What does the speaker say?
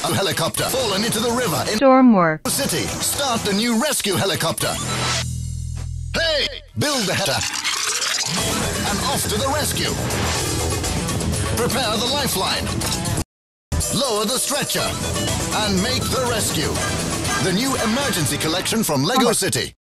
A helicopter fallen into the river in Stormworks. City. Start the new rescue helicopter. Hey! Build the header. And off to the rescue. Prepare the lifeline. Lower the stretcher. And make the rescue. The new emergency collection from Lego City.